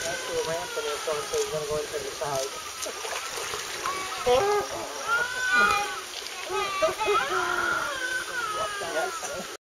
actually a ramp in there, so he's going to go into the side.